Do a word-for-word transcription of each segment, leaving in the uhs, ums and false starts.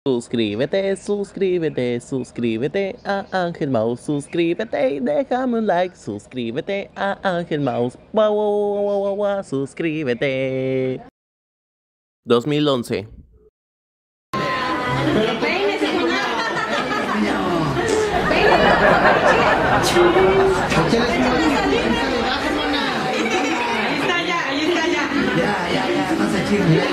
Suscríbete, suscríbete, suscríbete a Ángel Mouse, suscríbete y déjame un like, suscríbete a Ángel Mouse, guau, guau, guau, guau, guau, suscríbete. dos mil once. Ahí está ya, ahí está ya. Ya, ya, ya, no se chisme.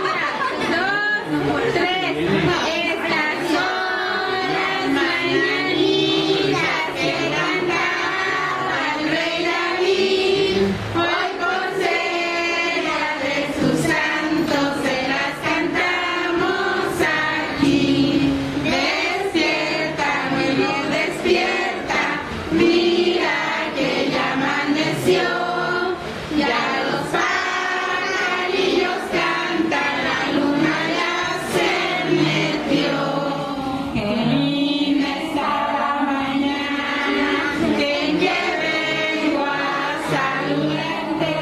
Dos, tres. Estas son las mañanitas que cantaba el rey David. Hoy por ser la de sus santos se las cantamos aquí. Despierta, niño, despierta. Mira que ya amaneció. Ya los pajarillos cantan, la luna ya se metió. Qué linda está la mañana en que vengo a saludarte.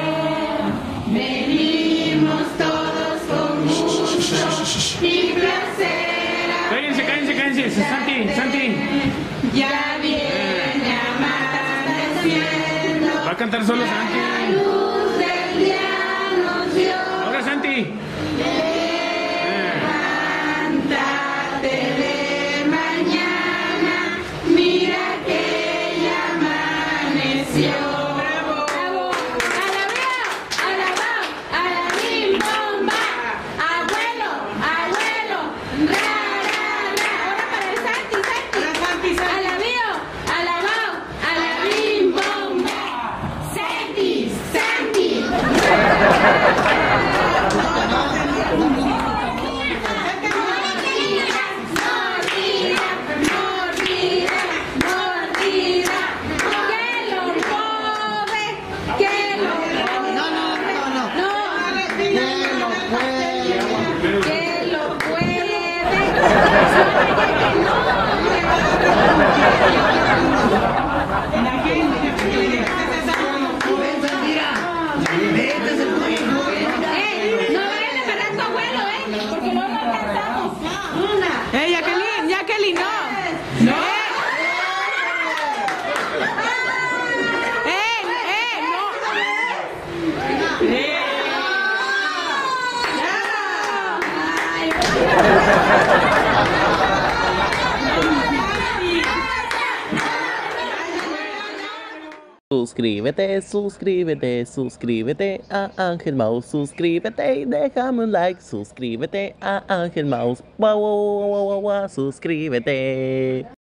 Venimos todos con gusto y placer. Cállense, cállense, cállense. Santi, Santi. Ya viene amaneciendo. Va a cantar solo Santi. La luz del día nos dio. Ahora Santi. Levántate de mañana, mira que ya amaneció. ¡Bravo! ¡Alabao! ¡Alabao! ¡Alabim bomba! ¡Abuelo! ¡Abuelo! ¡Ra, ra, ra! Ahora para el Santi, Santi. ¡Alabío! ¡Alabao! ¡Alabim bomba! ¡Santi! ¡Santi! ¡Eh, Jacqueline! ¡Jacqueline, no! ¡No! ¡Eh! ¡Eh! ¡No! ¡Eh! Suscríbete, suscríbete, suscríbete a Ángel Mouse, suscríbete y déjame un like, suscríbete a Ángel Mouse, guau, guau, guau, guau, guau, suscríbete.